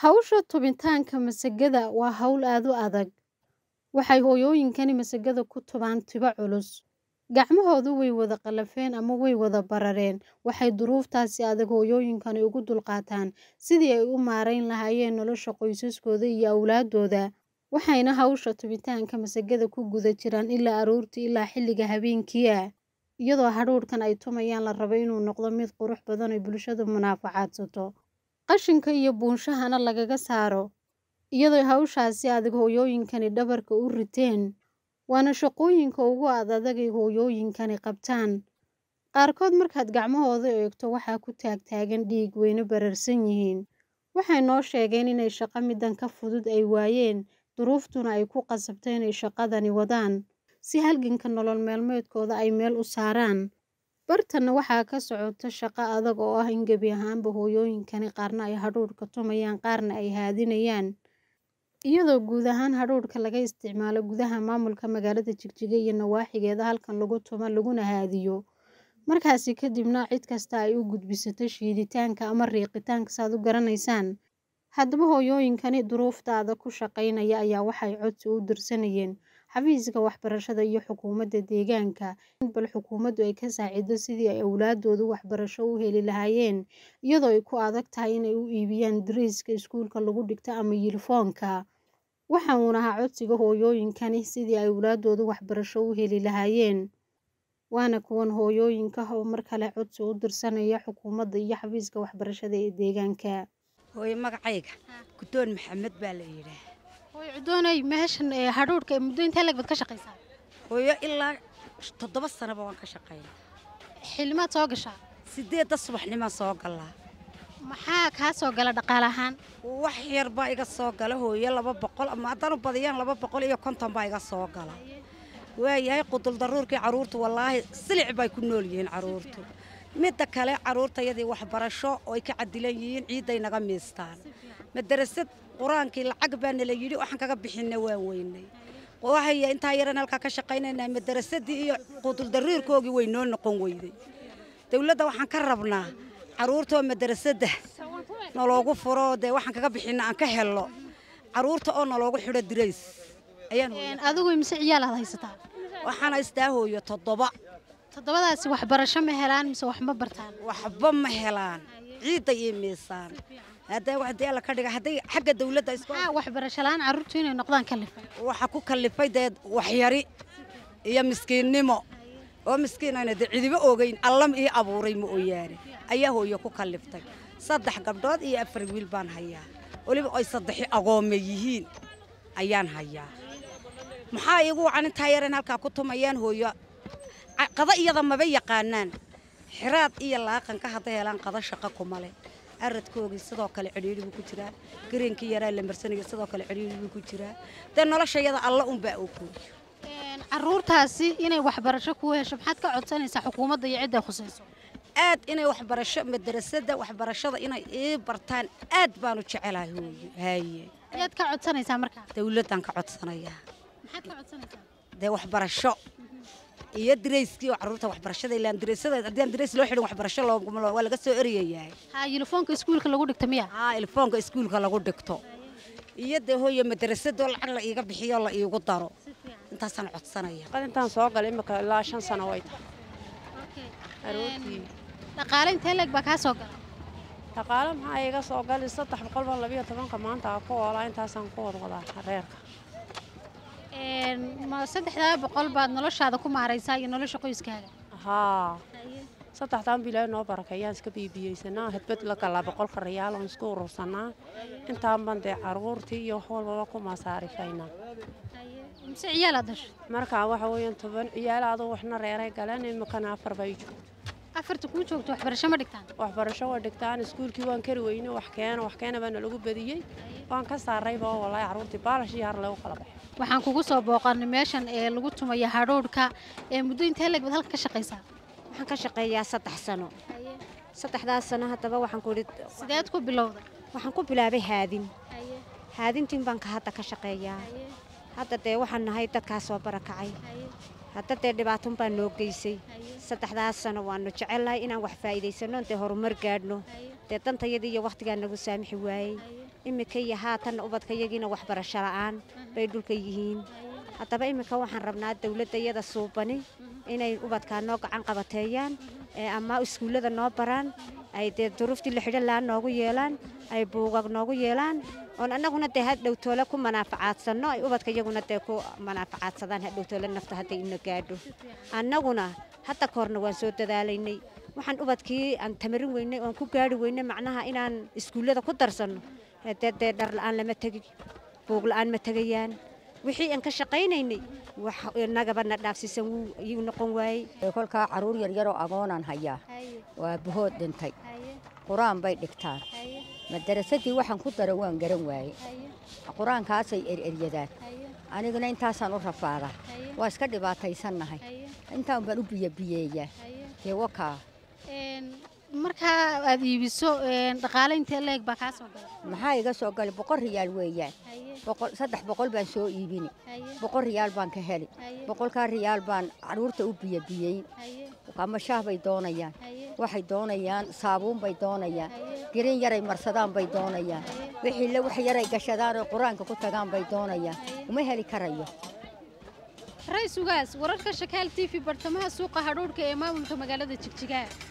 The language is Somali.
Hawsha tubitaanka masagada waa hawl aad u adag. Waxay hooyooyinkani masagada ku tubaan tibo culus. Gacmahoodu way wada qalafeen ama way wada barareen. Waxay duruuftaasi adag hooyooyinkani ugu dulqaataan sidii ay u maarayn lahaayeen nolosha qoysaskooda iyo awlaadooda. Waxayna hawsha tubitaanka masagada ku guda jiraan ilaa aroortii ilaa xilliga habeenkii ah. Iyadoo hadhuudhkan ay tumayaan la rabo inuu noqdo mid qurux badan oo bulshadu munaafacaadsato. Qashinka iyo buunshahana lagaga saaro. Iyadoo hawshaasi adag hooyooyinkani dhabarka u riteen. Waana shaqooyinka ugu adag ee hooyooyinkani qabtaan. Qaarkood markaad gacmahooda eegto waxaa ku taagtaagan dhiig wayna bararsan yihiin. Waxay noo sheegeen inay shaqo midan ka fudud ay waayeen, duruuftuna ay ku qasabtay inay shaqadani wadaan si halganka nolol maalmeedkooda ay meel u saaraan. Bartana waxaa ka socota shaqo adag oo ah in gebi ahaanba hooyooyinkani qaarna ay hadhuudhka tumayaan qaarna ay haadinayaan. Iyadoo guud ahaan hadhuudhka laga isticmaalo gudaha maamulka magaalada Jigjiga iyo nawaaxigeeda halkan lagu tumo laguna haadiyo. Markaasi kadibna cid kasta ay u gudbisato shiiditaanka ama riiqitaanka saad u garanaysaan. Haddaba hooyooyinkani duruuftaada ku shaqaynaya ayaa waxay codsi u dirsanayeen xafiiska waxbarashada iyo xukuumadda deegaanka bal xukuumaddu ay ka saacido sidii ay awlaadoodu waxbarasho u heli lahaayeen iyadoo ay ku adag tahay inay u iibiyaan dariiska iskuulka lagu dhigto ama yunifoomka. Waxa uuna ahaa codsiga hooyooyinkani sidii ay awlaadoodu waxbarasho u heli lahaayeen. Waana kuwan hooyooyinka oo mar kale codsi u dirsanaya xukuumadda iyo xafiiska waxbarashada ee deegaanka. hooyo magacayga Gudoon Maxamed baa la yiraahdaa. Hooyo Cudoonay meeshan hadhuudhka muddo intee lag bad ka shaqaysaa? hooyo ilaa 7 sano baan ka shaqeeyaa. Xilmaad soo gashaa? 8 subaxnimo soo galaa. Maxaa ka soo gala dhaqaale ahaan? wax yar baa iga soo gala hooyo 200 ama haddana badiyaan 250 baa iga soo gala. waayahay qudul daruurkii caruurtu wallaahi silic bay ku nool yihiin caruurtu. midda kale caruurtayadii waxbarasho oo ay ka cadilan yihiin ciiday naga miistaan. madrasad quraankii lacag baan la yiri waxaan kaga bixinay waan weynay. waxay inta yaran halka ka shaqaynayna madrasadii iyo qudul daruurkoogii way noo noqon weyday. dawladda waxaan ka rabnaa caruurta madrasadda nologu furo waxaan kaga bixinay aan ka helno. caruurta oo nologu xidho dirays ayaan adigu imse ciyaal aad haysataa? waxaan haystaa hooyo 7. Toddobadaasi waxbarasho ma helaan mise wax ma bartaan? waxba ma helaan ciiday iyo miisaan. hadda wax la ka dhiga hadday xagga dawladda isku waxbarasho laan caruurtu inay noqdaan kalifay. waxa ku kalifay wax yari iyo miskiinnimo oo miskiinayna cidiba ogeyn allam iyo abuuray ma ooyaane ayaa hooyo ku kaliftay. 3 gabdhood iyo 4 wiil baan hayaa. waliba ay 3 agoome yihiin ayaan hayaa. maxaa igu wacan inta yaran halka ku tumayaan hooyo qada iyada maba yaqaanaan. xiraad iyo laaqan ka hadda helaan qada shaqo kuma leh. aradkoogii sidoo kale xiriir ku jira. gareenkii yaraa la marsanayo sidoo kale xiriir ku jira. noloshayada alla un baa ku. caruurtaasi inay waxbarasho ku hesho maxaad ka codsanaysaa xukuumadda iyo cidda khusayso? aad inay waxbarasho madrasada waxbarashada inay bartaan aad baan u jecelahay hooyo. haye ayaad ka codsanaysaa markaa? dawladdan ka codsanayaa. maxaad ka codsanaysaa? waxbarasho iyo dareyskii caruurta waxbarashada ilaa dareysada hadii dareys loo xidhin waxbarasho waa laga soo eriyayaa. yunifoomka iskuulka lagu dhigto miya? yunifoomka iskuulka lagu dhigto. iyo hooyo madrasada lacag la iiga bixiyo la iigu daro. intaasaan codsanaya. intaan soo galay imika ilaa 5 sano way tahay. aroortii dhaqaale intee lag baa ka soo galay? dhaqaale maxaa iga soo galay 312 maanta ku oolaa intaasaan ku wadaa reerka. ma 300 baad noloshaada ku maaraysaa iyo nolosha qoyskaaga? haa 300 bilaa noo barakayaan iska biibiyeysanaa hadbad la kala 100 riyaal oo isku urursanaa intaan bande caruurtii iyo wax walba ku masaarifaynaa. imse ciyaal aad dhashay? marka waxa weeyaan 10 ciyaal aad waxna reeray galaan imikana 4 bay joogto. 4 ku joogto waxbarasho ma dhigtaan? waxbarasho waa dhigtaan iskuulkii waan kari weyne wax keena baan lagu badiyay. waan ka saaray baa wallahi caruurtii baalash yar lagu kala baxay. waxaan kugu soo booqanay meeshan ee lagu tumayo hadhuudhka muddo intee lag bad halka ka shaqaysaa? waxaan ka shaqeeyaa 3 sano. 3 sano hadaba waxaan ku rid sideed ku bilowday? waxaan ku bilaabay haadin. haadintiin baan ka hadda ka shaqeeyaa. hadda waxaan nahay dadka soo barakacay. hadda dhibaato baan noo geysay. 3 sano waanu jecelahay inaan wax faa'iideysano horumar gaadhno. dantayada iyo waqtiga nagu saamixi waayay. imika iyo haatan ubadkayagiina waxbarasho la'aan bay dhulka yihiin haddaba imika waxaan rabnaa dawladda iyada suubani inay ubadkaa noo gacan qabateeyaan ama iskuullada noo baraan ay dee duruuftii la xidhan lahaa noogu yeelaan ay buugag noogu yeelaan oon annaguna dee hadhowtoole ku manaafacaadsanno ay ubadka iyaguna dee ku manaafacaadsadaan hadhowtoole nafta hadday ina gaadho annaguna hadda koorna waan soo dadaalaynay waxaan ubadkii aan tamarin weynay oon ku gaari weynay macnaha inaan iskuullada ku darsanno dee dhar la'aan lama tegi buug la'aan ma tegayaan wixii aan ka shaqaynaynay wax nagabana dhaafsiisan wuu noqon waayey kolkaa caruur yaryaroo agoonaan hayaa waa buhood dhintay qur-aan bay dhigtaan madarasadii waxaan ku dara waan garan waaye qur-aankaasay eryadaan aniguna intaasaan u rafaadaa waa iska dhibaataysannahay intaan baan u biyabiyeeyaa dee wakaa markaa aad iibiso dhaqaale intee leeg baa kaa soo galay maxaa iga soo galay 100 riyaal weeyaan 300 baan soo iibini 100 riyaal baan ka heli 100 riyaal baan caruurta u biyabiyey ama shaah bay doonayaan waxay doonayaan saabuun bay doonayaan girin yaray marsadaan bay doonayaan wixii la wax yaray gashadaan oo quraanka ku tagaan bay doonayaan uma heli karayo Raisugaas wararka Shakaal TV bartamaha suuqa Hadhuudhka ee maamulka magaalada Jigjiga